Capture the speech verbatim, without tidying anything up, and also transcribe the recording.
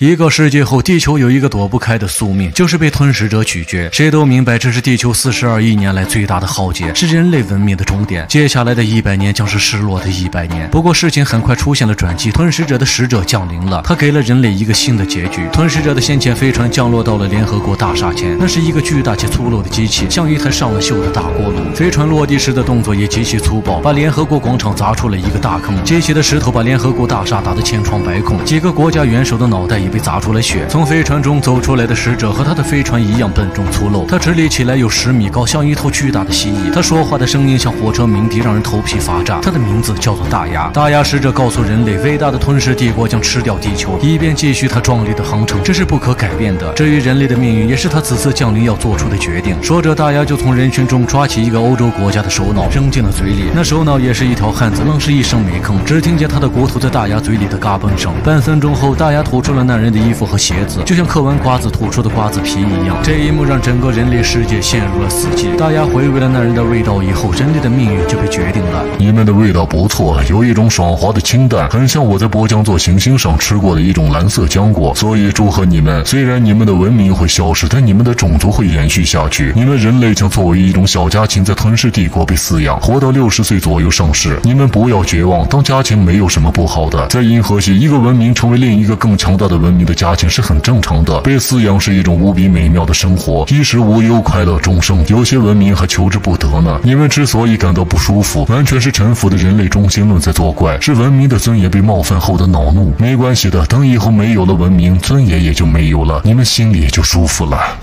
一个世纪后，地球有一个躲不开的宿命，就是被吞噬者咀嚼。谁都明白，这是地球四十二亿年来最大的浩劫，是人类文明的终点。接下来的一百年将是失落的一百年。不过事情很快出现了转机，吞噬者的使者降临了，他给了人类一个新的结局。吞噬者的先遣飞船降落到了联合国大厦前，那是一个巨大且粗陋的机器，像一台上了锈的大锅炉。飞船落地时的动作也极其粗暴，把联合国广场砸出了一个大坑。机器的石头把联合国大厦打得千疮百孔，几个国家元首的脑袋也被砸出了血。从飞船中走出来的使者和他的飞船一样笨重粗陋，他直立起来有十米高，像一头巨大的蜥蜴。他说话的声音像火车鸣笛，让人头皮发炸。他的名字叫做大牙。大牙使者告诉人类，伟大的吞噬帝国将吃掉地球，以便继续他壮丽的航程，这是不可改变的。至于人类的命运，也是他此次降临要做出的决定。说着，大牙就从人群中抓起一个欧洲国家的首脑，扔进了嘴里。那首脑也是一条汉子，愣是一声没吭，只听见他的骨头在大牙嘴里的嘎嘣声。半分钟后，大牙吐出了那人的衣服和鞋子，就像嗑完瓜子吐出的瓜子皮一样。这一幕让整个人类世界陷入了死寂。大牙回味了那人的味道以后，人类的命运就被决定了。 你们的味道不错，有一种爽滑的清淡，很像我在波江座行星上吃过的一种蓝色浆果，所以祝贺你们。虽然你们的文明会消失，但你们的种族会延续下去。你们人类将作为一种小家禽在吞噬帝国被饲养，活到六十岁左右上市。你们不要绝望，当家禽没有什么不好的。在银河系，一个文明成为另一个更强大的文明的家禽是很正常的。被饲养是一种无比美妙的生活，衣食无忧，快乐终生。有些文明还求之不得呢。你们之所以感到不舒服，完全是臣服的人类中心论在作怪，是文明的尊严被冒犯后的恼怒。没关系的，等以后没有了文明，尊严也就没有了，你们心里也就舒服了。